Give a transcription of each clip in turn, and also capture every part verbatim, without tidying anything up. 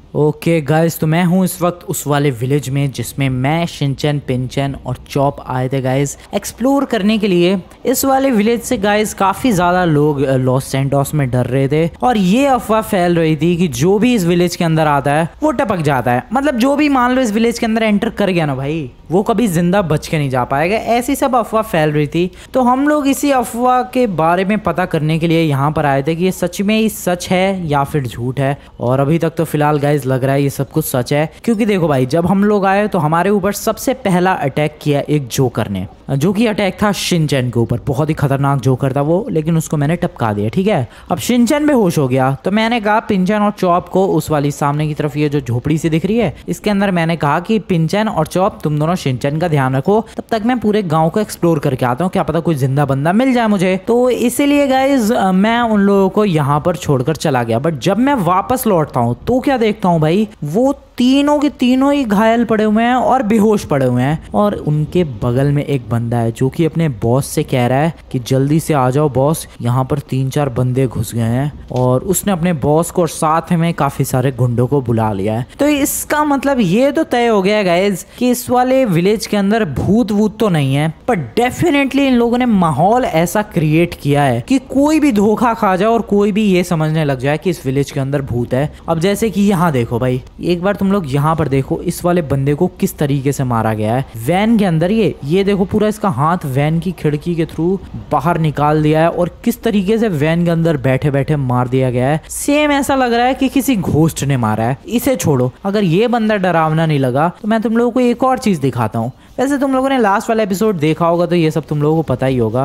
Okay guys, तो मैं हूँ इस वक्त उस वाले विलेज में जिसमें मैं, शिनचैन, पिनचैन और चॉप आए थे गाइस एक्सप्लोर करने के लिए। इस वाले विलेज से गाइस काफ़ी ज़्यादा लोग लॉस सैंटोस में डर रहे थे और ये अफवाह फैल रही थी कि जो भी इस विलेज के अंदर आता है वो टपक जाता है। मतलब जो भी मान लो इस विलेज के अंदर एंटर कर गया ना भाई, वो कभी जिंदा बच के नहीं जा पाएगा। ऐसी सब अफवाह फैल रही थी। तो हम लोग इसी अफवाह के बारे में पता करने के लिए यहाँ पर आए थे कि ये सच में ही सच है या फिर झूठ है। और अभी तक तो फिलहाल गाइस लग रहा है ये सब कुछ सच है, क्योंकि देखो भाई, जब हम लोग आए तो हमारे ऊपर सबसे पहला अटैक किया एक जोकर ने, जो कि अटैक था शिनचैन के ऊपर। बहुत ही खतरनाक जोकर था वो, लेकिन उसको मैंने टपका दिया। ठीक है, अब शिनचैन बेहोश हो गया तो मैंने कहा पिनचैन और चॉप को उस वाली सामने की तरफ, ये जो झोपड़ी सी दिख रही है इसके अंदर, मैंने कहा कि पिनचैन और चॉप तुम दोनों शिनचैन का ध्यान रखो, तब तक मैं पूरे गांव को एक्सप्लोर करके आता हूँ, क्या पता कोई जिंदा बंदा मिल जाए मुझे। तो इसीलिए गाइज मैं उन लोगों को यहाँ पर छोड़कर चला गया। बट जब मैं वापस लौटता हूँ तो क्या देखता हूँ भाई, वो तीनों के तीनों ही घायल पड़े हुए हैं और बेहोश पड़े हुए हैं। और उनके बगल में एक बंदा है जो कि अपने बॉस से कह रहा है कि जल्दी से आ जाओ बॉस, यहाँ पर तीन चार बंदे घुस गए हैं। और उसने अपने बॉस को और साथ में काफी सारे गुंडों को बुला लिया है। तो इसका मतलब ये तो तय हो गया गाइज कि इस वाले विलेज के अंदर भूत वूत तो नहीं है, पर डेफिनेटली इन लोगों ने माहौल ऐसा क्रिएट किया है कि कोई भी धोखा खा जाए और कोई भी ये समझने लग जाए कि इस विलेज के अंदर भूत है। अब जैसे कि यहाँ देखो भाई, एक बार तुम लोग यहाँ पर देखो इस वाले बंदे को किस तरीके से मारा गया है वैन के अंदर। ये ये देखो पूरा इसका हाथ वैन की खिड़की के थ्रू बाहर निकाल दिया है और किस तरीके से वैन के अंदर बैठे बैठे मार दिया गया है। सेम ऐसा लग रहा है कि किसी घोस्ट ने मारा है। इसे छोड़ो, अगर ये बंदा डरावना नहीं लगा तो मैं तुम लोगों को एक और चीज दिखाता हूँ। वैसे तुम लोगों ने लास्ट वाला एपिसोड देखा होगा तो ये सब तुम लोगों को पता ही होगा।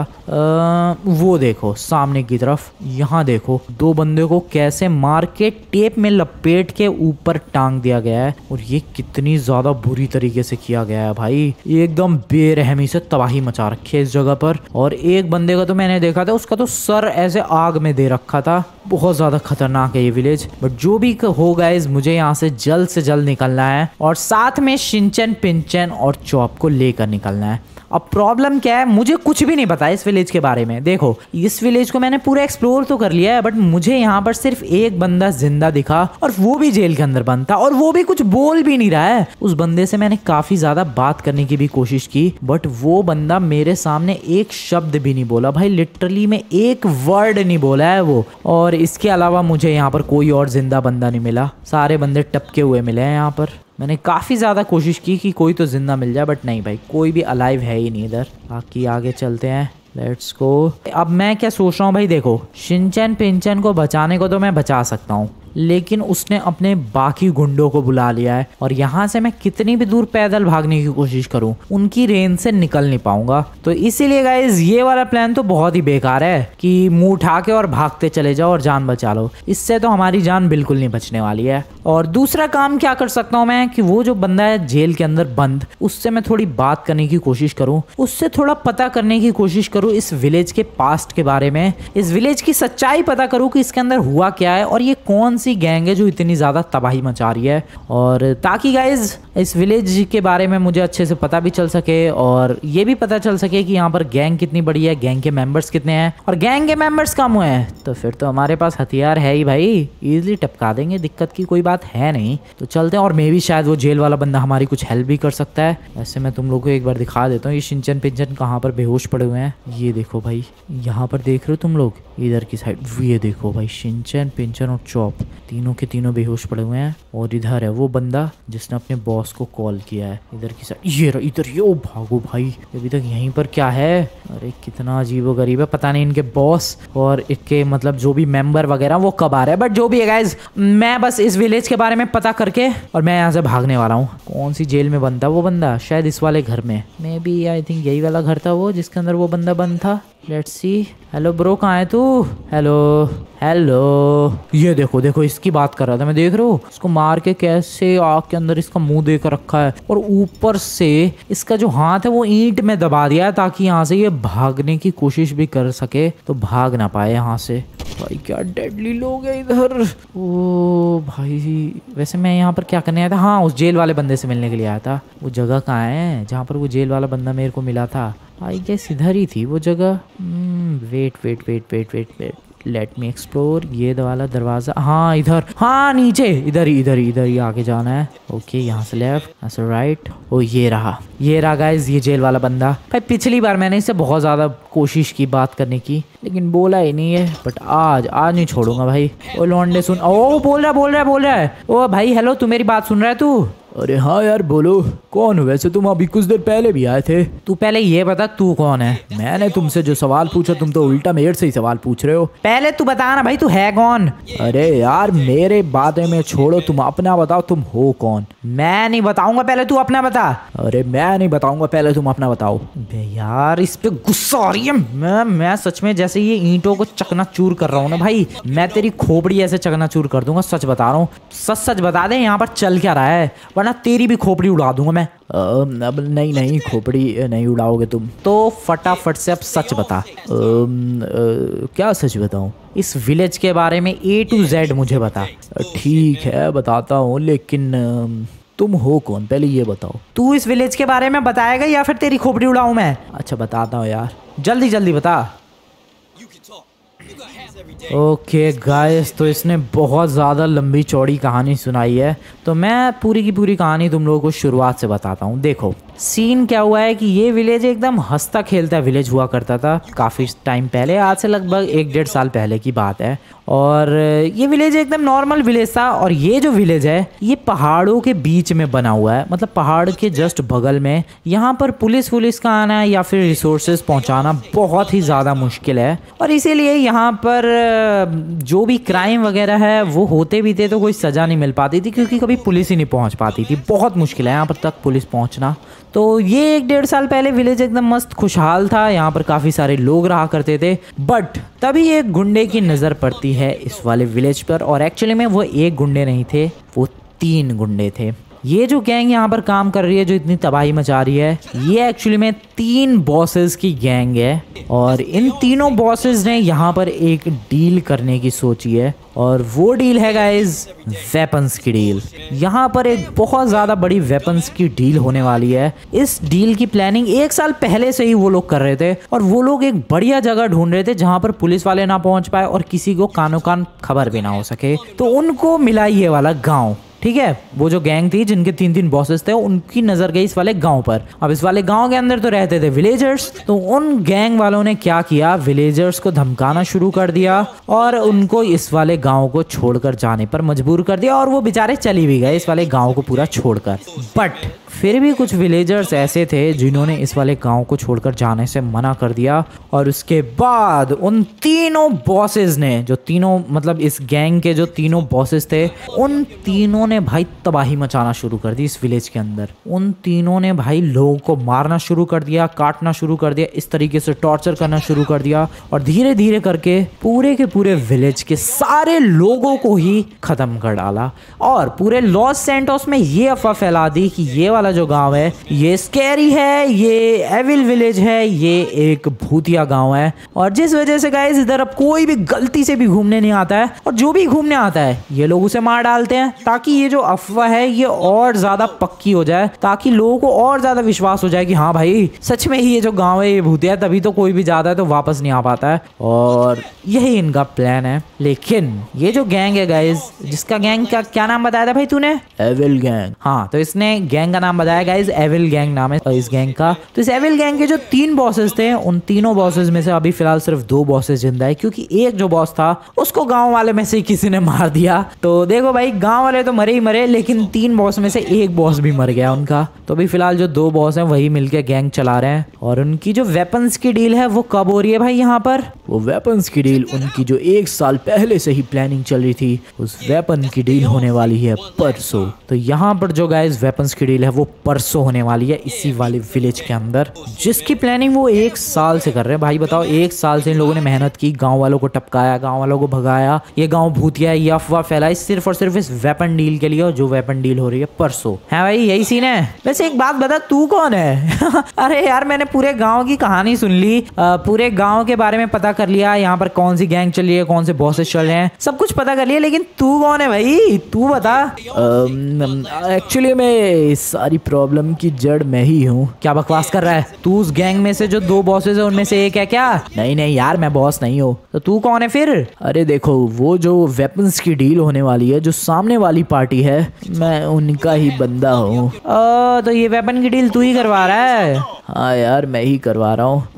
आ, वो देखो सामने की तरफ, यहाँ देखो दो बंदे को कैसे मार के टेप में लपेट के ऊपर टांग दिया गया है। और ये कितनी ज्यादा बुरी तरीके से किया गया है भाई, एकदम बेरहमी से तबाही मचा रखी है इस जगह पर। और एक बंदे का तो मैंने देखा था, उसका तो सर ऐसे आग में दे रखा था। बहुत ज्यादा खतरनाक है ये विलेज। बट जो भी हो गाइस, मुझे यहाँ से जल्द से जल्द निकलना है और साथ में शिनचैन, पिनचैन और चॉप को लेकर निकलना है। अब प्रॉब्लम क्या है, मुझे कुछ भी नहीं पता इस विलेज के बारे में। देखो इस विलेज को मैंने पूरा एक्सप्लोर तो कर लिया है, बट मुझे यहाँ पर सिर्फ एक बंदा जिंदा दिखा और वो भी जेल के अंदर बंद था और वो भी कुछ बोल भी नहीं रहा है। उस बंदे से मैंने काफी ज्यादा बात करने की भी कोशिश की, बट वो बंदा मेरे सामने एक शब्द भी नहीं बोला भाई। लिटरली में एक वर्ड नहीं बोला है वो। और इसके अलावा मुझे यहाँ पर कोई और जिंदा बंदा नहीं मिला, सारे बंदे टपके हुए मिले हैं यहाँ पर। मैंने काफ़ी ज़्यादा कोशिश की कि कोई तो जिंदा मिल जाए, बट नहीं भाई, कोई भी अलाइव है ही नहीं इधर। बाकी आगे चलते हैं, लेट्स गो। अब मैं क्या सोच रहा हूँ भाई, देखो शिनचैन पिनचैन को बचाने को तो मैं बचा सकता हूँ, लेकिन उसने अपने बाकी गुंडों को बुला लिया है और यहाँ से मैं कितनी भी दूर पैदल भागने की कोशिश करूँ उनकी रेंज से निकल नहीं पाऊंगा। तो इसीलिए गाइज ये वाला प्लान तो बहुत ही बेकार है कि मुंह उठा के और भागते चले जाओ और जान बचा लो। इससे तो हमारी जान बिल्कुल नहीं बचने वाली है। और दूसरा काम क्या कर सकता हूँ मैं कि वो जो बंदा है जेल के अंदर बंद, उससे मैं थोड़ी बात करने की कोशिश करूँ, उससे थोड़ा पता करने की कोशिश करूँ इस विलेज के पास्ट के बारे में, इस विलेज की सच्चाई पता करूँ कि इसके अंदर हुआ क्या है और ये कौन सी गैंग है जो इतनी ज्यादा तबाही मचा रही है। और ताकि गाइज इस विलेज के बारे में मुझे अच्छे से पता भी चल सके और ये भी पता चल सके कि यहाँ पर गैंग कितनी बड़ी है, गैंग के मेंबर्स कितने हैं। और गैंग के मेंबर्स कम हुए हैं तो फिर तो हमारे पास हथियार है ही भाई, इजीली टपका देंगे, दिक्कत की कोई बात है नहीं। तो चलते हैं। और मे भी शायद वो जेल वाला बंदा हमारी कुछ हेल्प भी कर सकता है। वैसे मैं तुम लोग को एक बार दिखा देता हूँ ये शिनचैन पिनचैन कहाँ पर बेहोश पड़े हुए हैं। ये देखो भाई, यहाँ पर देख रहे हो तुम लोग इधर की साइड, ये देखो भाई शिनचैन पिनचैन और चॉप तीनों के तीनों बेहोश पड़े हुए हैं। और इधर है वो बंदा जिसने अपने बॉस को कॉल किया है, इधर की साइड। ये रहा इधर, ये ओ भागो भाई, अभी तक यहीं पर क्या है। अरे कितना अजीबो गरीब है, पता नहीं इनके बॉस और इनके मतलब जो भी मेंबर वगैरह वो कब आ रहे हैं। बट जो भी है गाइज, मैं बस इस विलेज के बारे में पता करके और मैं यहाँ से भागने वाला हूँ। कौन सी जेल में बंद था वो बंदा, शायद इस वाले घर में, मे बी आई थिंक यही वाला घर था वो जिसके अंदर वो बंदा बंद था। Let's see. हेलो ब्रो, कहाँ है तू? Hello hello. ये देखो देखो, इसकी बात कर रहा था मैं, देख रहे हो इसको मार के कैसे आग के अंदर इसका मुंह देकर रखा है और ऊपर से इसका जो हाथ है वो ईंट में दबा दिया है ताकि यहाँ से ये भागने की कोशिश भी कर सके तो भाग ना पाए यहाँ से। भाई क्या डेडली लोग हैं इधर। ओ भाई, वैसे मैं यहाँ पर क्या करने आया था? हाँ, उस जेल वाले बंदे से मिलने के लिए आया था। वो जगह कहाँ है जहाँ पर वो जेल वाला बंदा मेरे को मिला था? आई गेस इधर ही थी वो जगह। Wait wait wait wait wait wait let me explore. ये वाला दरवाजा, हाँ इधर, हाँ नीचे, इधर इधर इधर ही आगे जाना है। ओके यहाँ से लेफ्ट, यहाँ से राइट। ओ ये रहा, ये रहा गाइज ये जेल वाला बंदा। भाई पिछली बार मैंने इससे बहुत ज्यादा कोशिश की बात करने की, लेकिन बोला ही नहीं है। बट आज आज नहीं छोड़ूंगा भाई। ओ लौंडे सुन, ओ बोल रहा बोल रहा बोल रहा है। ओ भाई हेलो, तू मेरी बात सुन रहा है तू? अरे हाँ यार बोलो, कौन हो? वैसे तुम अभी कुछ देर पहले भी आए थे। तू पहले ये बता तू कौन है? मैंने तुमसे जो सवाल पूछा तुम तो उल्टा मेरे से ही सवाल पूछ रहे हो। पहले तू बता ना भाई तू है कौन? अरे यार मेरे बातें में छोड़ो, तुम अपना बताओ, तुम हो कौन? मैं नहीं बताऊंगा, पहले तू अपना बता। अरे मैं नहीं बताऊंगा, पहले तुम अपना बताओ। बे यार इस पे गुस्सा आ रही है। मैं मैं सच में जैसे ये ईंटों को चकनाचूर कर रहा हूँ ना भाई, मैं तेरी खोपड़ी ऐसे चकनाचूर कर दूंगा। सच बता रहा हूँ, सच सच बता दे यहाँ पर चल क्या रहा है, वरना तेरी भी खोपड़ी उड़ा दूंगा मैं। अब नहीं नहीं खोपड़ी नहीं उड़ाओगे तुम। तो फटाफट से अब सच बता। अम, अ, क्या सच बताऊं? इस विलेज के बारे में ए टू जेड मुझे बता। ठीक है बताता हूँ, लेकिन अम, तुम हो कौन पहले ये बताओ। तू इस विलेज के बारे में बताएगा या फिर तेरी खोपड़ी उड़ाऊं मैं? अच्छा बताता हूँ यार, जल्दी जल्दी बता। ओके okay, गाइस तो इसने बहुत ज़्यादा लंबी चौड़ी कहानी सुनाई है, तो मैं पूरी की पूरी कहानी तुम लोगों को शुरुआत से बताता हूँ। देखो सीन क्या हुआ है कि ये विलेज एकदम हंसता खेलता विलेज हुआ करता था काफ़ी टाइम पहले, आज से लगभग एक डेढ़ साल पहले की बात है। और ये विलेज एकदम नॉर्मल विलेज था। और ये जो विलेज है ये पहाड़ों के बीच में बना हुआ है, मतलब पहाड़ के जस्ट बगल में। यहाँ पर पुलिस वुलिस का आना या फिर रिसोर्सेज पहुँचाना बहुत ही ज़्यादा मुश्किल है, और इसीलिए यहाँ पर जो भी क्राइम वगैरह है वो होते भी थे तो कोई सज़ा नहीं मिल पाती थी, क्योंकि कभी पुलिस ही नहीं पहुँच पाती थी। बहुत मुश्किल है यहाँ पर तक पुलिस पहुँचना। तो ये एक डेढ़ साल पहले विलेज एकदम मस्त खुशहाल था, यहाँ पर काफ़ी सारे लोग रहा करते थे। बट तभी एक गुंडे की नज़र पड़ती है इस वाले विलेज पर, और एक्चुअली में वो एक गुंडे नहीं थे, वो तीन गुंडे थे। ये जो गैंग यहाँ पर काम कर रही है जो इतनी तबाही मचा रही है, ये एक्चुअली में तीन बॉसेस की गैंग है। और इन तीनों बॉसेस ने यहाँ पर एक डील करने की सोची है, और वो डील है गाइज वेपन्स की डील। यहाँ पर एक बहुत ज़्यादा बड़ी वेपन्स की डील होने वाली है। इस डील की प्लानिंग एक साल पहले से ही वो लोग कर रहे थे, और वो लोग एक बढ़िया जगह ढूंढ रहे थे जहाँ पर पुलिस वाले ना पहुँच पाए और किसी को कानो कान खबर भी ना हो सके। तो उनको मिला ये वाला गाँव, ठीक है। वो जो गैंग थी जिनके तीन तीन बॉसेस थे, उनकी नजर गई इस वाले गांव पर। अब इस वाले गांव के अंदर तो रहते थे विलेजर्स, तो उन गैंग वालों ने क्या किया, विलेजर्स को धमकाना शुरू कर दिया और उनको इस वाले गांव को छोड़कर जाने पर मजबूर कर दिया, और वो बेचारे चली भी गए इस वाले गांव को पूरा छोड़कर। बट फिर भी कुछ विलेजर्स ऐसे थे जिन्होंने इस वाले गांव को छोड़कर जाने से मना कर दिया। और उसके बाद उन तीनों बॉसेस ने, जो तीनों मतलब इस गैंग के जो तीनों बॉसेस थे, उन तीनों ने भाई तबाही मचाना शुरू कर दी इस विलेज के अंदर। उन तीनों ने भाई लोगों को मारना शुरू कर दिया, काटना शुरू कर दिया, इस तरीके से टॉर्चर करना शुरू कर दिया, और धीरे धीरे करके पूरे के पूरे विलेज के सारे लोगों को ही खत्म कर डाला। और पूरे लॉस सैंटोस में ये अफवाह फैला दी कि ये वाला जो गांव है ये स्कैरी है, ये एविल विलेज है, ये एक भूतिया गांव है। और जिस वजह से गाइस इधर अब कोई भी गलती से भी घूमने नहीं आता है, और जो भी घूमने आता है ये लोग उसे मार डालते हैं, ताकि ये जो अफवाह है ये और ज्यादा पक्की हो जाए, ताकि लोगों को और ज्यादा विश्वास हो जाए कि हाँ भाई सच में ही ये जो गांव है ये भूतिया है, तभी तो कोई भी जाता है तो वापस नहीं आ पाता है। और यही इनका प्लान है। लेकिन ये जो गैंग है गाइस, जिसका गैंग का क्या नाम बताया था भाई तूने? Evil gang. हाँ, तो इसने गैंग का नाम बताया गाइस, एविल गैंग नाम है इस गैंग का। तो इस एविल गैंग के जो तीन बॉसेस थे, उन तीनों बॉसेस में से अभी फिलहाल सिर्फ दो बॉसेस जिंदा है, क्योंकि एक जो बॉस था उसको गांव वाले में से किसी ने मार दिया। तो देखो भाई गांव वाले तो मरे ही मरे, लेकिन तीन बॉस में से एक बॉस भी मर गया उनका। तो अभी फिलहाल जो दो बॉस हैं वही मिलके गैंग चला रहे हैं। और उनकी जो वेपन्स की डील है वो कब हो रही है भाई यहाँ पर? वो वेपन्स की डील उनकी जो एक साल पहले से ही प्लानिंग चल रही थी, उस वेपन की डील होने वाली है परसों। तो यहाँ पर जो गाइस वेपन्स की डील है वो परसों होने वाली है इसी वाले विलेज के अंदर, जिसकी प्लानिंग वो एक साल से कर रहे हैं। भाई बताओ, एक साल से इन लोगों ने मेहनत की, गांव वालों को टपकाया, गांव वालों को भगाया, ये गांव भूतिया है, ये अफवाह फैलाई सिर्फ और सिर्फ इस वेपन डील के लिए और जो वेपन डील हो रही है परसों। है भाई, यही सीन है। वैसे एक बात बता, तू कौन है? अरे यार, मैंने पूरे गांव की कहानी सुन ली, पूरे गांव के बारे में पता कर लिया, यहाँ पर कौन सी गैंग चल रही है, कौन से बॉसेस चल रहे हैं, सब कुछ पता कर लिया, लेकिन तू कौन है भाई? तू बता। एक्चुअली मैं सारी प्रॉब्लम की जड़ मैं ही हूँ। क्या बकवास कर रहा है? तू उस गैंग में से जो दो बॉसेस है उनमें से एक है क्या? नहीं नहीं यार, मैं बॉस नहीं हूँ। तो तू कौन है फिर? अरे देखो, वो जो वेपन्स की डील होने वाली है, जो सामने वाली पार्टी है, मैं उनका ही बंदा हूँ। तो ये वेपन की डील तू ही करवा रहा है? हाँ यार, मैं ही करवा रहा हूँ।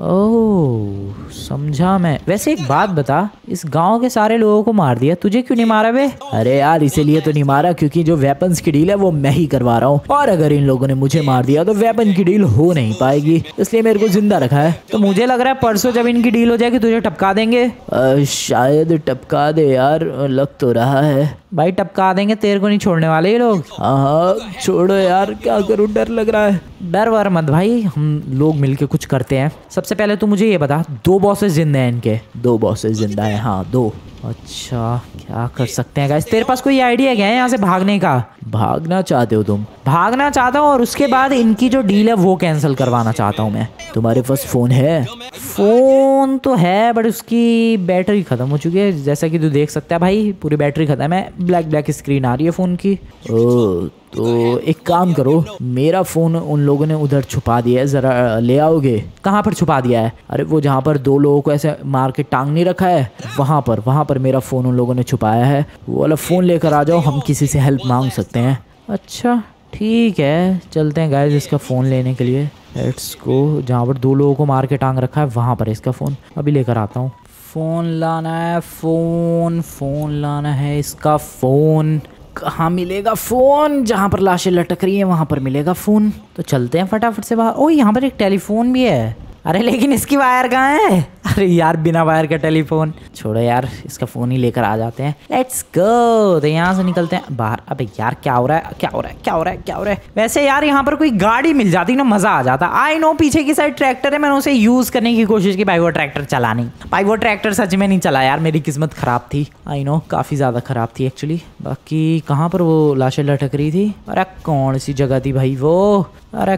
ओह, समझा मैं। वैसे एक बात बता, इस गांव के सारे लोगों को मार दिया, तुझे क्यों नहीं मारा बे? अरे यार, इसीलिए तो नहीं मारा क्योंकि जो वेपन्स की डील है वो मैं ही करवा रहा हूँ, और अगर इन लोगों ने मुझे मार दिया तो वेपन की डील हो नहीं पाएगी, इसलिए मेरे को जिंदा रखा है। तो मुझे लग रहा है परसों जब इनकी डील हो जाएगी तुझे टपका देंगे। आ, शायद टपका दे यार, लग तो रहा है। भाई टपका देंगे, तेरे को नहीं छोड़ने वाले ये लोग। हाँ छोड़ो यार, क्या करूँ, डर लग रहा है। डर वर मत भाई, हम लोग मिलके कुछ करते हैं। सबसे पहले तू मुझे ये बता, दो बॉसेस जिंदा हैं इनके? दो बॉसेस जिंदा हैं, हाँ दो। अच्छा, क्या कर सकते हैं गाइस? तेरे पास कोई आइडिया क्या है यहाँ से भागने का? भागना चाहते हो तुम? भागना चाहता हूँ और उसके बाद इनकी जो डील है वो कैंसिल करवाना चाहता हूँ मैं। तुम्हारे पास फोन है? फोन तो है बट उसकी बैटरी खत्म हो चुकी है, जैसा कि तू देख सकता है भाई, पूरी बैटरी खत्म है। ब्लैक ब्लैक स्क्रीन आ रही है फोन की। ओह, तो एक काम करो, मेरा फोन उन लोगों ने उधर छुपा दिया है, जरा ले आओगे? कहाँ पर छुपा दिया है? अरे वो जहाँ पर दो लोगों को ऐसे मार के टांग नहीं रखा है, वहाँ पर वहाँ पर मेरा फोन उन लोगों ने छुपाया है। वो वाला फोन लेकर आ जाओ, हम किसी से हेल्प मांग सकते हैं। अच्छा ठीक है, चलते हैं गाइस इसका फ़ोन लेने के लिए। Let's go. जहाँ पर दो लोगों को मार के टांग रखा है वहाँ पर इसका फ़ोन अभी लेकर आता हूँ। फ़ोन लाना है, फ़ोन फ़ोन लाना है, इसका फ़ोन कहाँ मिलेगा? फ़ोन जहाँ पर लाशें लटक रही हैं वहाँ पर मिलेगा फ़ोन। तो चलते हैं फटाफट से बाहर। ओ यहाँ पर एक टेलीफोन भी है। अरे लेकिन इसकी वायर कहाँ है? अरे यार बिना वायर का टेलीफोन, छोड़ो यार, इसका फ़ोन ही लेकर आ जाते हैं। Let's go. तो यहाँ से निकलते हैं बाहर। अबे यार क्या हो रहा है, क्या हो रहा है, क्या हो रहा है, क्या हो रहा है? वैसे यार यहाँ पर कोई गाड़ी मिल जाती ना, मज़ा आ जाता। आई नो पीछे की साइड ट्रैक्टर है, मैंने उसे यूज़ करने की कोशिश की, भाई वो ट्रैक्टर चला नहीं। भाई वो ट्रैक्टर सच में नहीं चला यार, मेरी किस्मत ख़राब थी। आई नो काफ़ी ज़्यादा ख़राब थी एक्चुअली। बाकी कहाँ पर वो लाशें लटक रही थी? अरे कौन सी जगह थी भाई वो? अरे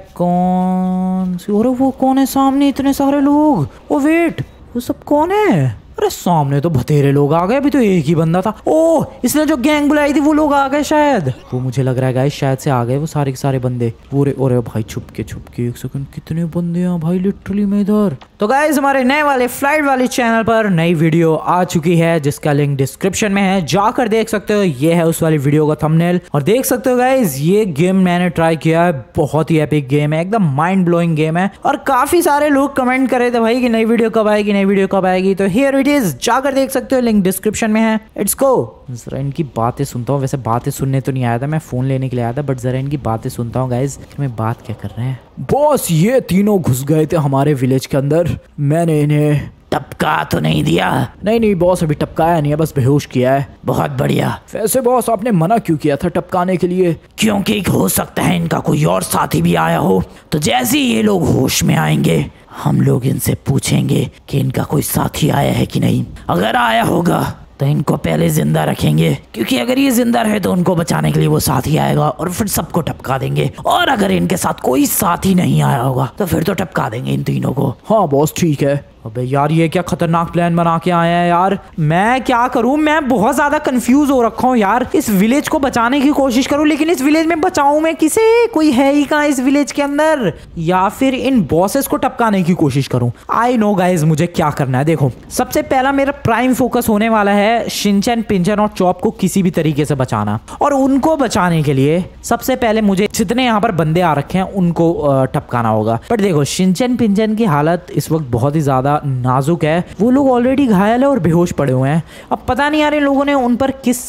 कौन सी? अरे वो कौन है सामने, इतने सारे लोग? ओ वेट, वो सब कौन है? अरे सामने तो बतेरे लोग आ गए, अभी तो एक ही बंदा था। ओह, इसने जो गैंग बुलाई थी वो लोग आ गए शायद। वो मुझे लग रहा है गाइस शायद से आ गए वो सारे के सारे बंदे पूरे। और भाई छुप के छुप के एक सेकंड, कितने बंदे हैं भाई लिटरली में इधर। तो गाइस हमारे नए वाले फ्लाइट वाले चैनल पर नई वीडियो आ चुकी है जिसका लिंक डिस्क्रिप्शन में है, जाकर देख सकते हो। ये है उस वाली वीडियो का थंबनेल और देख सकते हो गाइस ये गेम मैंने ट्राई किया है, बहुत ही एपिक गेम है, एकदम माइंड ब्लोइंग गेम है। और काफी सारे लोग कमेंट कर रहे थे भाई कि नई वीडियो कब आएगी, नई वीडियो कब आएगी। तो हियर इट इज, जाकर देख सकते हो, लिंक डिस्क्रिप्शन में है। It's go. जरा इनकी बातें सुनता हूँ। वैसे बातें सुनने तो नहीं आया था, मैं फोन लेने के लिए आया था, बट जरा इनकी बातें सुनता हूँ गाइस कि मैं बात क्या कर रहे हैं। बॉस ये तीनों घुस गए थे हमारे विलेज के अंदर, मैंने इन्हें टपका तो नहीं दिया? नहीं नहीं बॉस, अभी टपकाया नहीं है, बस बेहोश किया है। बहुत बढ़िया। वैसे बॉस आपने मना क्यों किया था टपकाने के लिए? क्योंकि हो सकता है इनका कोई और साथी भी आया हो, तो जैसे ही ये लोग होश में आएंगे हम लोग इनसे पूछेंगे कि इनका कोई साथी आया है कि नहीं। अगर आया होगा तो इनको पहले जिंदा रखेंगे, क्योंकि अगर ये जिंदा रहे तो उनको बचाने के लिए वो साथी आएगा और फिर सबको टपका देंगे। और अगर इनके साथ कोई साथी नहीं आया होगा तो फिर तो टपका देंगे इन तीनों को। हाँ बॉस ठीक है। अबे यार ये क्या खतरनाक प्लान बना के आए हैं यार, मैं क्या करूं? मैं बहुत ज्यादा कंफ्यूज हो रखा हूं यार। इस विलेज को बचाने की कोशिश करूं, लेकिन इस विलेज में बचाऊं मैं किसे? कोई है ही कहाँ इस विलेज के अंदर? या फिर इन बॉसेस को टपकाने की कोशिश करूं? आई नो गाइज मुझे क्या करना है। देखो सबसे पहला मेरा प्राइम फोकस होने वाला है शिनचैन, पिंचन और चॉप को किसी भी तरीके से बचाना। और उनको बचाने के लिए सबसे पहले मुझे जितने यहाँ पर बंदे आ रखे हैं उनको टपकाना होगा। बट देखो शिनचैन पिंचन की हालत इस वक्त बहुत ही ज्यादा नाजुक है, वो लोग ऑलरेडी घायल है और बेहोश पड़े हुए हैं। अब पता नहीं यार इन लोगों ने उन पर किस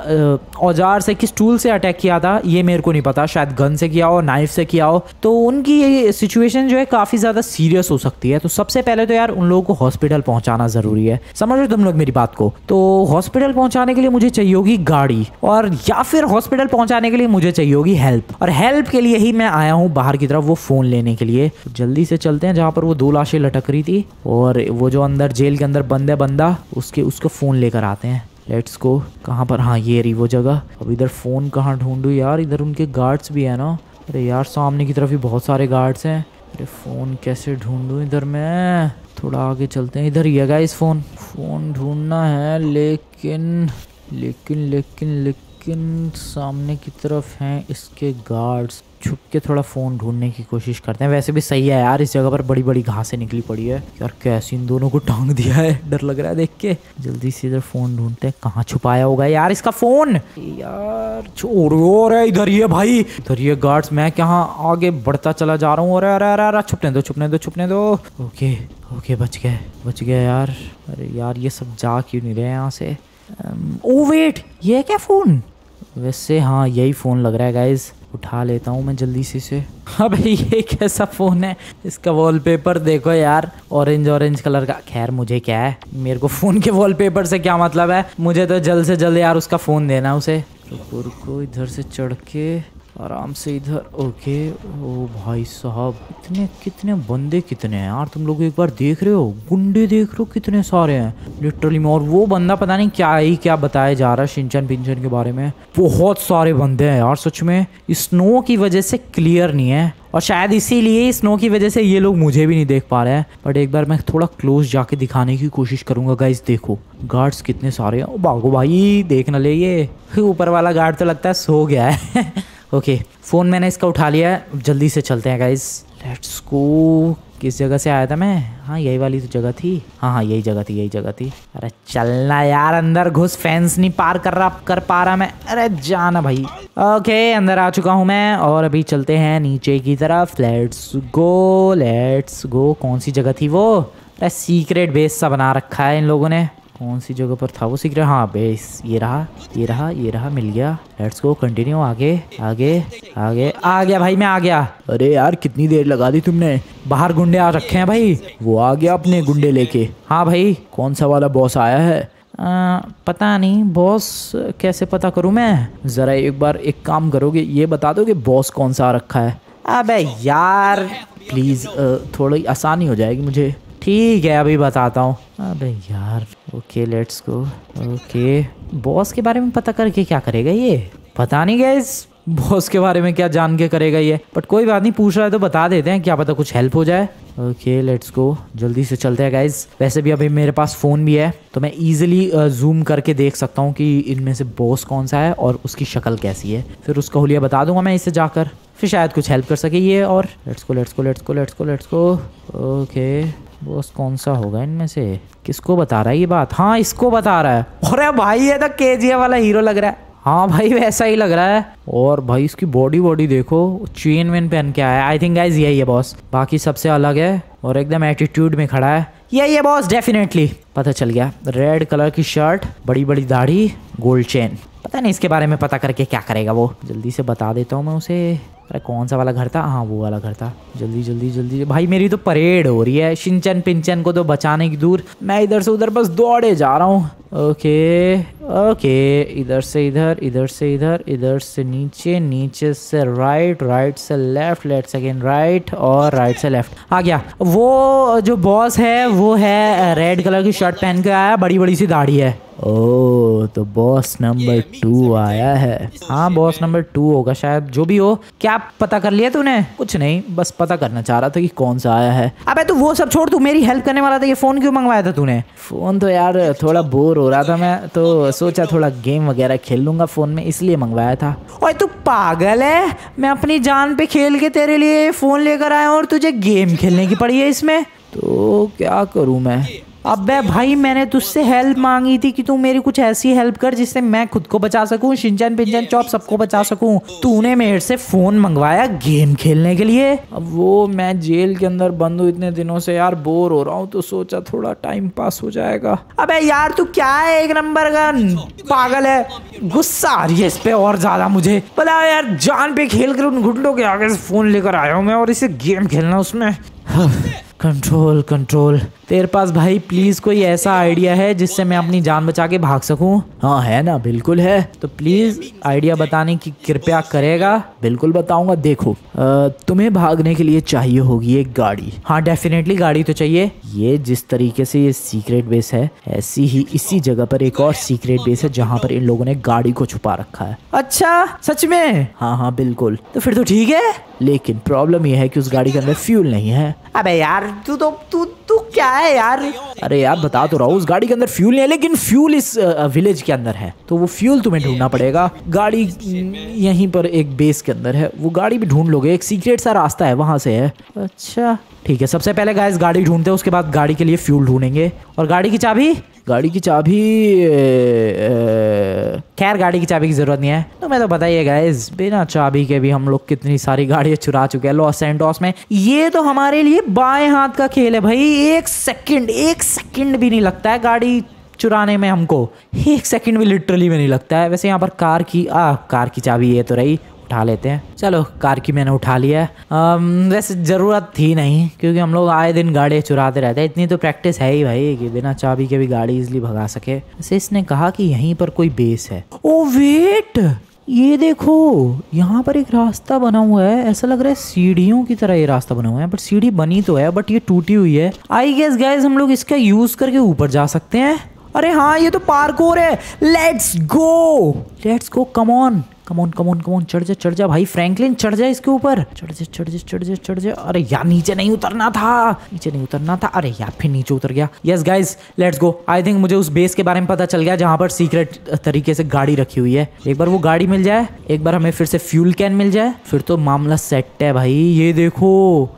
औजार से, किस टूल से अटैक किया था, ये मेरे को नहीं पता। शायद गन से किया हो, नाइफ से किया हो। तो उनकी ये सिचुएशन जो है काफी ज्यादा सीरियस हो सकती है। तो सबसे पहले तो यार उन लोगों को हॉस्पिटल पहुंचाना जरूरी है। समझ रहे हो तुम लोग मेरी बात को? तो हॉस्पिटल पहुंचाने के लिए मुझे चाहिए होगी गाड़ी, और या फिर हॉस्पिटल पहुंचाने के लिए मुझे चाहिए होगी हेल्प। और हेल्प के लिए ही मैं आया हूँ बाहर की तरफ वो फोन लेने के लिए। जल्दी से चलते हैं जहाँ पर वो दो लाशें लटक रही थी और वो जो अंदर जेल के अंदर बंद है बंदा, उसके उसको फोन लेकर आते हैं। Let's go. कहाँ पर, हाँ ये रही वो जगह। अब इधर फ़ोन कहाँ ढूंढूँ यार, इधर उनके गार्ड्स भी है ना। अरे यार सामने की तरफ भी बहुत सारे गार्ड्स हैं। अरे फ़ोन कैसे ढूंढूँ इधर मैं, थोड़ा आगे चलते हैं। इधर ही है गाइस फ़ोन, फ़ोन ढूंढना है लेकिन लेकिन लेकिन लेकिन सामने की तरफ हैं इसके गार्ड्स। छुप के थोड़ा फ़ोन ढूंढने की कोशिश करते हैं। वैसे भी सही है यार, इस जगह पर बड़ी बड़ी घासें निकली पड़ी है यार। कैसे इन दोनों को टांग दिया है, डर लग रहा है देख के। जल्दी से इधर फ़ोन ढूंढते हैं, कहाँ छुपाया होगा यार इसका फ़ोन यार। छोड़ है, इधर ही है भाई, इधर ही है गार्ड्स। मैं कहाँ आगे बढ़ता चला जा रहा हूँ। अरे अरे अरे अरे छुपने दो छुपने दो छुपने दो। ओके ओके बच गए बच गए यार। अरे यार ये सब जा क्यों नहीं रहे यहाँ से। ओ वेट, ये है क्या फ़ोन? वैसे हाँ यही फ़ोन लग रहा है गाइज। उठा लेता हूँ मैं जल्दी से इसे। अबे ये कैसा फ़ोन है, इसका वॉलपेपर देखो यार, ऑरेंज ऑरेंज कलर का। खैर मुझे क्या है, मेरे को फ़ोन के वॉलपेपर से क्या मतलब है। मुझे तो जल्द से जल्द यार उसका फ़ोन देना उसे। रुको रुको, इधर से चढ़ के आराम से इधर। ओके ओ भाई साहब, इतने कितने बंदे कितने हैं यार, तुम लोग एक बार देख रहे हो, गुंडे देख रहे हो कितने सारे हैं लिटरली में। और वो बंदा पता नहीं क्या ही क्या बताया जा रहा है शिनचैन पिंचैन के बारे में। बहुत सारे बंदे हैं यार सच में। स्नो की वजह से क्लियर नहीं है और शायद इसीलिए स्नो की वजह से ये लोग मुझे भी नहीं देख पा रहे हैं। बट एक बार मैं थोड़ा क्लोज जाके दिखाने की कोशिश करूंगा गाइस। देखो गार्ड्स कितने सारे हैं। भागो भाई, देख ना ले ये ऊपर वाला गार्ड तो लगता है सो गया है। ओके okay, फ़ोन मैंने इसका उठा लिया है, जल्दी से चलते हैं गाइस। लेट्स गो। किस जगह से आया था मैं? हाँ यही वाली तो जगह थी। हाँ हाँ यही जगह थी यही जगह थी। अरे चलना यार, अंदर घुस, फेंस नहीं पार कर रहा कर पा रहा मैं। अरे जाना भाई। ओके अंदर आ चुका हूँ मैं और अभी चलते हैं नीचे की तरफ। Let's go let's go. कौन सी जगह थी वो? अरे सीक्रेट बेस सा बना रखा है इन लोगों ने। कौन सी जगह पर था वो सीक्रेट? हाँ बेस, ये रहा ये रहा ये रहा, मिल गया। Let's go continue. आगे आगे आगे। आ गया भाई मैं आ गया। अरे यार कितनी देर लगा दी तुमने। बाहर गुंडे आ रखे हैं भाई। वो आ गया अपने गुंडे लेके? हाँ भाई। कौन सा वाला बॉस आया है? आ, पता नहीं बॉस, कैसे पता करूँ मैं? ज़रा एक बार एक काम करोगे, ये बता दो कि बॉस कौन सा आ रखा है? अबे यार प्लीज़ थोड़ी आसानी हो जाएगी मुझे। ठीक है अभी बताता हूँ। अबे यार okay let's go. Okay boss के बारे में पता करके क्या करेगा ये, पता नहीं गाइस बॉस के बारे में क्या जान के करेगा ये। बट कोई बात नहीं, पूछ रहा है तो बता देते हैं, क्या पता कुछ हेल्प हो जाए। ओके लेट्स गो, जल्दी से चलते हैं गाइस। वैसे भी अभी मेरे पास फ़ोन भी है तो मैं इजीली जूम करके देख सकता हूँ कि इनमें से बॉस कौन सा है और उसकी शक्ल कैसी है। फिर उसका हुलिया बता दूंगा मैं इसे जाकर, फिर शायद कुछ हेल्प कर सके ये। और let's go let's go let's go let's go let's go. Okay boss कौन सा होगा इनमें से? किसको बता रहा है ये बात? हाँ इसको बता रहा है। अरे भाई ये तो केजीएफ वाला हीरो लग रहा है। हाँ भाई वैसा ही लग रहा है। और भाई इसकी बॉडी बॉडी देखो, चेन वेन पहन के आया है। आई थिंक गाइस यही है बॉस, बाकी सबसे अलग है और एकदम एटीट्यूड में खड़ा है। यही है बॉस डेफिनेटली, पता चल गया। रेड कलर की शर्ट, बड़ी बड़ी दाढ़ी, गोल्ड चेन। पता नहीं इसके बारे में पता करके क्या करेगा वो। जल्दी से बता देता हूँ मैं उसे। अरे कौन सा वाला घर था? हाँ वो वाला घर था। जल्दी जल्दी जल्दी भाई, मेरी तो परेड हो रही है। शिनचैन पिंचैन को तो बचाने की दूर, मैं इधर से उधर बस दौड़े जा रहा हूँ। ओके ओके, इधर से इधर, इधर से इधर, इधर से नीचे, नीचे से राइट, राइट से लेफ्ट, लेफ्ट से अगेन राइट और राइट से लेफ्ट। आ गया। वो जो बॉस है वो है रेड कलर की शर्ट पहन के आया, बड़ी बड़ी सी दाढ़ी है। ओह तो बॉस नंबर टू आया है। हाँ बॉस नंबर टू होगा शायद, जो भी हो। क्या पता कर लिया तूने? कुछ नहीं, बस पता करना चाह रहा था कि कौन सा आया है। अबे तू वो सब छोड़, तू मेरी हेल्प करने वाला था। ये फोन क्यों मंगवाया था तूने? फोन तो यार थोड़ा बोर हो रहा था मैं, तो सोचा थोड़ा गेम वगैरह खेल लूंगा फोन में, इसलिए मंगवाया था। ओए तू पागल है? मैं अपनी जान पे खेल के तेरे लिए फोन लेकर आया और तुझे गेम खेलने की पड़ी है इसमें। तो क्या करूं मैं? अबे भाई मैंने तुझसे हेल्प मांगी थी कि तू मेरी कुछ ऐसी हेल्प कर जिससे मैं खुद को बचा सकूं, शिनचैन पिंचैन चॉप सबको बचा सकूं। तूने मेरे से फोन मंगवाया गेम खेलने के लिए। अब वो मैं जेल के अंदर बंद हूँ इतने दिनों से यार, बोर हो रहा हूँ तो सोचा थोड़ा टाइम पास हो जाएगा। अबे यार तू क्या है, एक नंबर का पागल है। गुस्सा आ रही है इस पे और ज्यादा मुझे। पता है यार, जान पे खेल कर उन घुटनों के आगे से फोन लेकर आया हूँ मैं और इसे गेम खेलना उसमें। कंट्रोल कंट्रोल, तेरे पास भाई प्लीज कोई ऐसा आइडिया है जिससे मैं अपनी जान बचा के भाग सकूं? हाँ है ना, बिल्कुल है। तो प्लीज आइडिया बताने की कृपया करेगा। बिल्कुल बताऊंगा। देखो आ, तुम्हें भागने के लिए चाहिए होगी एक गाड़ी। हाँ डेफिनेटली गाड़ी तो चाहिए। ये जिस तरीके से ये सीक्रेट बेस है, ऐसी ही इसी जगह पर एक और सीक्रेट बेस है जहाँ पर इन लोगों ने गाड़ी को छुपा रखा है। अच्छा सच में? हाँ हाँ बिल्कुल। तो फिर तो ठीक है। लेकिन प्रॉब्लम यह है कि उस गाड़ी के अंदर फ्यूल नहीं है। अबे यार तू तो तू तू क्या है यार? अरे यार बता तो रहा हूँ, उस गाड़ी के अंदर फ्यूल नहीं है, लेकिन फ्यूल इस विलेज के अंदर है। तो वो फ्यूल तुम्हें ढूंढना पड़ेगा। गाड़ी यहीं पर एक बेस के अंदर है, वो गाड़ी भी ढूंढ लोगे। एक सीक्रेट सा रास्ता है, वहां से है। अच्छा ठीक है, सबसे पहले गाइस गाड़ी ढूंढते हैं, उसके बाद गाड़ी के लिए फ्यूल ढूंढेंगे। और गाड़ी की चाबी? गाड़ी की चाबी खैर गाड़ी की चाबी की जरूरत नहीं है। तो मैं तो बताइए गाइस, बिना चाबी के भी हम लोग कितनी सारी गाड़ियां चुरा चुके हैं लॉस सैंटोस में। ये तो हमारे लिए बाएं हाथ का खेल है भाई। एक सेकंड एक सेकंड भी नहीं लगता है गाड़ी चुराने में हमको। एक सेकंड भी लिटरली में नहीं लगता है। वैसे यहाँ पर कार की आ कार की चाबी ये तो रही, उठा लेते हैं। चलो कार की मैंने उठा लिया है। वैसे ज़रूरत थी नहीं, क्योंकि हम लोग आए दिन गाड़ी चुराते रहते हैं। इतनी तो प्रैक्टिस है ही भाई कि बिना चाबी के भी गाड़ी इजली भगा सके। वैसे इसने कहा कि यहीं पर कोई बेस है। ओ वेट, ये देखो यहाँ पर एक रास्ता बना हुआ है। ऐसा लग रहा है सीढ़ियों की तरह ये रास्ता बना हुआ है, बट सीढ़ी बनी तो है बट ये टूटी हुई है। आई गेस गाइस हम लोग इसका यूज करके ऊपर जा सकते हैं। अरे हाँ ये तो पार्कोर है। Let's go let's go come on come on come on come on. चढ़ जा चढ़ जा भाई फ्रैंकलिन, चढ़ जा इसके ऊपर। चढ़ जा चढ़ जा चढ़ जा चढ़ जा। अरे यार नीचे नहीं उतरना था, नीचे नहीं उतरना था। अरे यार फिर नीचे उतर गया। Yes guys let's go. I think मुझे उस बेस के बारे में पता चल गया जहाँ पर सीक्रेट तरीके से गाड़ी रखी हुई है। एक बार वो गाड़ी मिल जाए, एक बार हमें फिर से फ्यूल कैन मिल जाए, फिर तो मामला सेट है भाई। ये देखो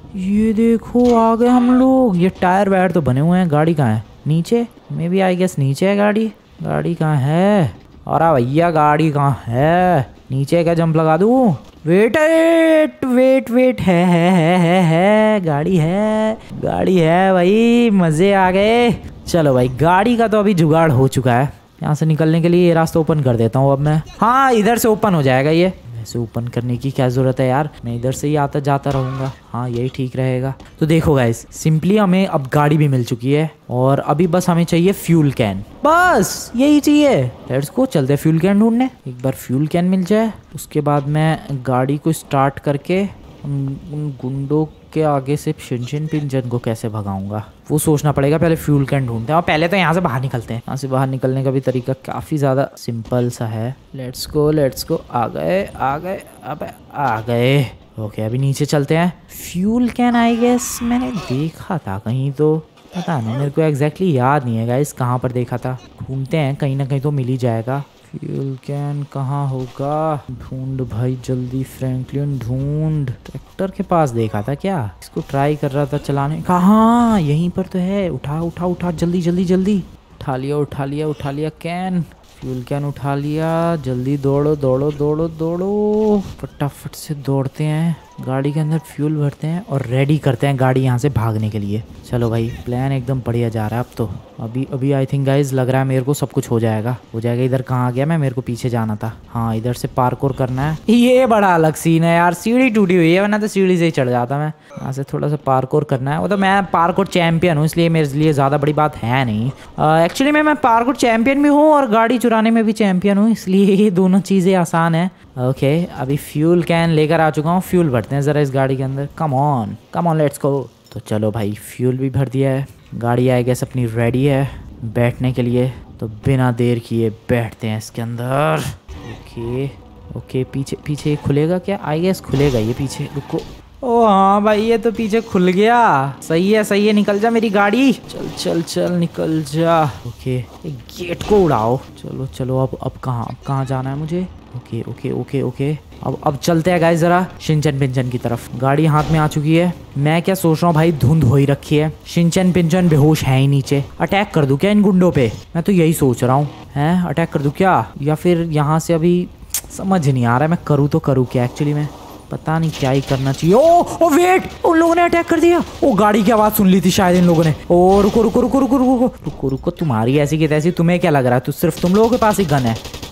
ये देखो आ गए हम लोग। ये टायर वायर तो बने हुए हैं। गाड़ी कहाँ है? नीचे मे बी आई गेस नीचे है गाड़ी। गाड़ी कहाँ है? अरे भैया गाड़ी कहाँ है? नीचे क्या जंप लगा दूँ? वेट वेट वेट वेट है है है है है गाड़ी है गाड़ी है भाई। मज़े आ गए। चलो भाई गाड़ी का तो अभी जुगाड़ हो चुका है। यहाँ से निकलने के लिए ये रास्ता ओपन कर देता हूँ अब मैं। हाँ इधर से ओपन हो जाएगा ये। ऐसे ओपन करने की क्या ज़रूरत है यार, मैं इधर से ही आता जाता रहूँगा। हाँ यही ठीक रहेगा। तो देखो गाइस सिंपली हमें अब गाड़ी भी मिल चुकी है और अभी बस हमें चाहिए फ्यूल कैन। बस यही चाहिए। लेट्स गो चलते हैं फ्यूल कैन ढूंढने। एक बार फ्यूल कैन मिल जाए उसके बाद मैं गाड़ी को स्टार्ट करके उन, उन गुंडों के आगे से शिनचैन पिंचन को कैसे भगाऊंगा वो सोचना पड़ेगा। पहले फ्यूल कैन ढूंढते हैं और पहले तो यहाँ से बाहर निकलते हैं। यहाँ से बाहर निकलने का भी तरीका काफ़ी ज़्यादा सिंपल सा है। लेट्स गो लेट्स गो। आ गए आ गए अब आ गए। ओके अभी नीचे चलते हैं। फ्यूल कैन आई गेस मैंने देखा था कहीं, तो पता नहीं मेरे को एग्जैक्टली याद नहीं है गाइस कहाँ पर देखा था। ढूंढते हैं, कहीं ना कहीं तो मिल ही जाएगा। फ्यूल कैन कहाँ होगा? ढूंढ भाई जल्दी फ्रैंकलिन ढूंढ। ट्रैक्टर के पास देखा था क्या? इसको ट्राई कर रहा था चलाने। कहाँ? यहीं पर तो है। उठा उठा उठा जल्दी जल्दी जल्दी। उठा लिया उठा लिया उठा लिया कैन। फ्यूल कैन उठा लिया। जल्दी दौड़ो दौड़ो दौड़ो दौड़ो। फटाफट से दौड़ते हैं, गाड़ी के अंदर फ्यूल भरते हैं और रेडी करते हैं गाड़ी यहाँ से भागने के लिए। चलो भाई प्लान एकदम बढ़िया जा रहा है अब तो। अभी अभी आई थिंक गाइज लग रहा है मेरे को सब कुछ हो जाएगा हो जाएगा। इधर कहाँ आ गया मैं? मेरे को पीछे जाना था। हाँ इधर से पार्कोर करना है। ये बड़ा अलग सीन है यार, सीढ़ी टूटी हुई है वरना तो सीढ़ी से ही चढ़ जाता मैं। यहाँ से थोड़ा सा पार्कोर करना है। वो तो मैं पार्कोर चैंपियन हूँ इसलिए मेरे लिए ज़्यादा बड़ी बात है नहीं। एक्चुअली मैं मैं पार्कोर चैंपियन भी हूँ और गाड़ी चुराने में भी चैंपियन हूँ, इसलिए ये दोनों चीज़ें आसान है। ओके okay, अभी फ्यूल कैन लेकर आ चुका हूँ। फ्यूल भरते हैं ज़रा इस गाड़ी के अंदर। Come on come on let's go. तो चलो भाई फ्यूल भी भर दिया है। गाड़ी आई गेस अपनी रेडी है बैठने के लिए, तो बिना देर किए बैठते हैं इसके अंदर। ओके ओके पीछे पीछे खुलेगा क्या? आई गेस खुलेगा ये पीछे। रुको। ओ हाँ भाई ये तो पीछे खुल गया। सही है सही है, निकल जा मेरी गाड़ी। चल चल चल निकल जा। ओके गेट को उड़ाओ। चलो चलो अब अब कहाँ अब कहाँ जाना है मुझे? ओके ओके ओके ओके अब अब चलते हैं गाइस ज़रा शिनचैन पिंचन की तरफ। गाड़ी हाथ में आ चुकी है। मैं क्या सोच रहा हूँ भाई, धुंध हो ही रखी है। शिनचैन पिंचन बेहोश है ही नीचे। अटैक कर दूँ क्या इन गुंडों पे? मैं तो यही सोच रहा हूँ। हैं अटैक कर दूँ क्या, या फिर यहाँ से अभी समझ नहीं आ रहा है मैं करूँ तो करूँ क्या। एक्चुअली मैं पता नहीं क्या ही करना चाहिए। ओ ओ वेट, उन लोगों ने अटैक कर दिया। ओ गाड़ी की आवाज़ सुन ली थी शायद इन लोगों ने। ओ रुको रुको रुको रुको रुको रुको रुको तुम्हारी ऐसी की तैसी। तुम्हें क्या लग रहा है तू सिर्फ तुम लोगों के पास ही गन है?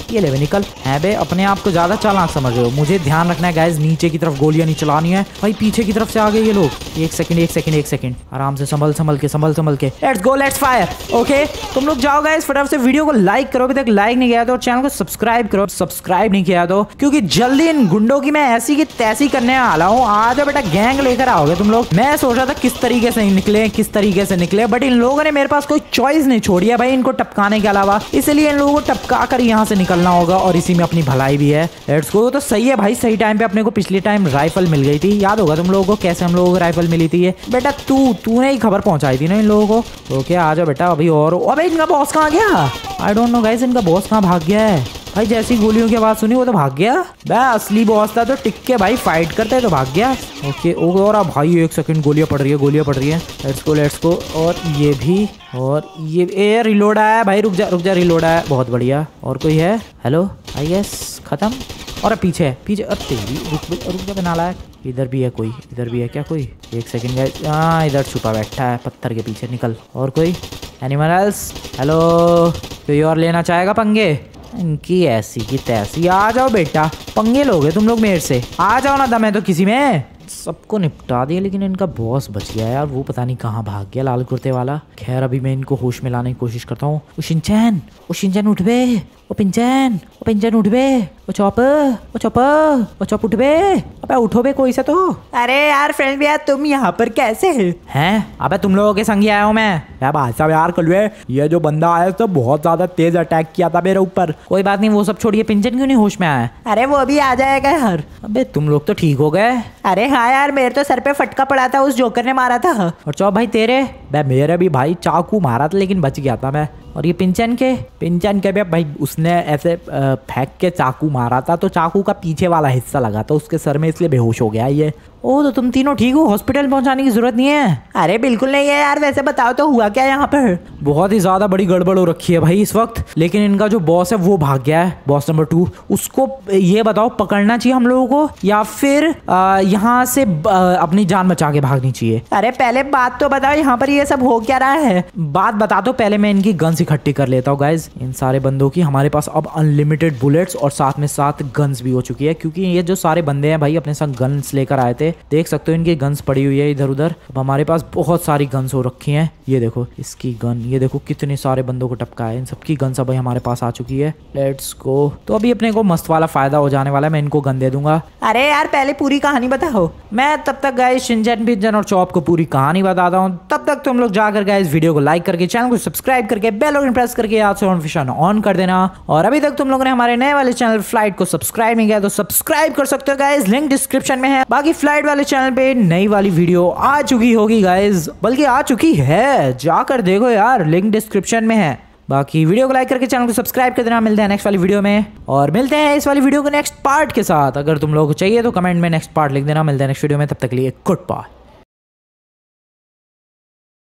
ये ले बे निकल। है बे अपने आप को ज्यादा चालाक समझ रहे हो। मुझे ध्यान रखना है गाइस, नीचे की तरफ गोलियां नहीं चलानी है भाई। पीछे की तरफ से आ गए ये लोग। एक सेकंड एक सेकंड एक सेकंड आराम से संभल संभल के संभल संभल के। Let's go let's fire. Okay तुम लोग जाओ गाइस फटाफट से वीडियो को लाइक करो, अभी तक लाइक नहीं किया तो चैनल को सब्सक्राइब करो, सब्सक्राइब नहीं किया तो, क्योंकि जल्दी इन गुंडों की मैं ऐसी की तैसी करने वाला हूँ। आ जाओ बेटा गैंग लेकर आओगे तुम लोग। मैं सोच रहा था किस तरीके से निकले किस तरीके से निकले, बट इन लोगों ने मेरे पास कोई चॉइस नहीं छोड़ी है भाई इनको टपकाने के अलावा, इसलिए इन लोगों को टपका कर यहाँ से निकलना होगा और इसी में अपनी भलाई भी है। Let's go. तो सही है भाई, सही टाइम पे अपने को पिछले टाइम राइफल मिल गई थी, याद होगा तुम लोगों को कैसे हम लोगों को राइफल मिली थी। ये बेटा तू तूने ही खबर पहुंचाई थी ना इन लोगों को। ओके आ जाओ बेटा अभी। और अबे इनका बॉस कहाँ गया? आई डोंट नो गाइस, इनका बॉस कहाँ भाग गया है भाई। जैसी गोलियों की आवाज सुनी वो तो भाग गया। भाई असली बॉस था तो टिक के भाई फाइट करते तो भाग गया। ओके और अब भाई एक सेकंड गोलियां पड़ रही है गोलियां पड़ रही है। Let's go let's go. और ये भी और ये ए रिलोड आया भाई। रुक जा रुक जा रिलोड आया। बहुत बढ़िया। और कोई है? हेलो आई गेस खत्म। और पीछे है पीछे। अरे तेरी रुक रुक जा बना लायक। इधर भी है कोई, इधर भी है क्या कोई? एक सेकंड गाइस। हाँ इधर छुपा बैठा है पत्थर के पीछे। निकल। और कोई एनिमल एल्स? हेलो कोई और लेना चाहेगा पंगे? इनकी ऐसी की तैसी। आ जाओ बेटा पंगे लोगे तुम लोग मेरे से। आ जाओ ना दम है तो किसी में। सबको निपटा दिया लेकिन इनका बॉस बच गया यार, वो पता नहीं कहाँ भाग गया लाल कुर्ते वाला। खैर अभी मैं इनको होश में लाने की कोशिश करता हूँ। ओ शिनचैन, ओ शिनचैन उठ बे। ओ पिंचैन, ओ पिंचैन उठ बे। ओ चॉप, ओ चॉप, ओ चॉप उठ बे। अबे उठो बे कोई से तो। अरे यार फ्रेंड यार तुम यहाँ पर कैसे हैं? अबे तुम लोगों के संग ही आया हूँ मैं। यार भाई साहब यार कलवे, ये जो बंदा आया तो बहुत ज्यादा तेज अटैक किया था मेरे ऊपर। कोई बात नहीं वो सब छोड़िए, पिंचैन क्यों नहीं होश में आया? अरे वो अभी आ जाएगा यार। अबे तुम लोग तो ठीक हो गए। अरे हाँ यार मेरे तो सर पे फटका पड़ा था, उस जोकर ने मारा था। और चौप भाई तेरे? बे मेरे भी भाई चाकू मारा था लेकिन बच गया था मैं। और ये पिंचन के पिंचन के भी भाई उसने ऐसे फेंक के चाकू मारा था तो चाकू का पीछे वाला हिस्सा लगा था उसके सर में, इसलिए बेहोश हो गया ये। ओ तो तुम तीनों ठीक हो, हॉस्पिटल पहुंचाने की जरूरत नहीं है। अरे बिल्कुल नहीं है यार। वैसे बताओ तो हुआ क्या यहाँ पर? बहुत ही ज्यादा बड़ी गड़बड़ हो रखी है भाई इस वक्त, लेकिन इनका जो बॉस है वो भाग गया है, बॉस नंबर टू। उसको ये बताओ पकड़ना चाहिए हम लोगों को या फिर यहाँ से आ, अपनी जान बचा के भागनी चाहिए? अरे पहले बात तो बताओ यहाँ पर ये सब हो क्या रहा है? बात बता दो पहले, मैं इनकी गन्स इकट्ठी कर लेता हूँ गाइज इन सारे बंदों की। हमारे पास अब अनलिमिटेड बुलेट्स और साथ में साथ गन्स भी हो चुकी है, क्योंकि ये जो सारे बंदे हैं भाई अपने साथ गन्स लेकर आए थे। देख सकते हो इनकी गन्स पड़ी हुई है इधर उधर। अब हमारे पास बहुत सारी गन्स हो रखी हैं। ये देखो इसकी गन, ये देखो कितने सारे बंदों को टपका है। इन सबकी गन्स अब हमारे पास आ चुकी है। Let's go. तो अभी अपने को मस्त वाला फायदा हो जाने वाला है, मैं इनको गन दे दूंगा। अरे यार पहले पूरी कहानी बताओ। मैं तब तक गाइस शिनचैन पिंचन और चॉप को पूरी कहानी बताता हूँ, तब तक तुम लोग जाकर गाइस वीडियो को लाइक करके चैनल को सब्सक्राइब करके बेल आइकन प्रेस करके याद से नोटिफिकेशन ऑन कर देना। और अभी तक तुम लोगों ने हमारे नए वाले चैनल फ्लाइट को सब्सक्राइब नहीं किया तो सब्सक्राइब कर सकते हो गाइस, लिंक डिस्क्रिप्शन में है। बाकी फ्लाइट वाले चैनल पे नई वाली वीडियो आ चुकी होगी गाइस, बल्कि आ चुकी है, जाकर देखो यार, लिंक डिस्क्रिप्शन में है। बाकी वीडियो को लाइक करके चैनल को सब्सक्राइब कर देना। मिलते हैं नेक्स्ट वाली वीडियो में और मिलते हैं इस वाली वीडियो को नेक्स्ट पार्ट के साथ। अगर तुम लोगों को चाहिए तो कमेंट में नेक्स्ट पार्ट लिख देना। मिलते हैं नेक्स्ट वीडियो में, तब तक के लिए गुड बाय।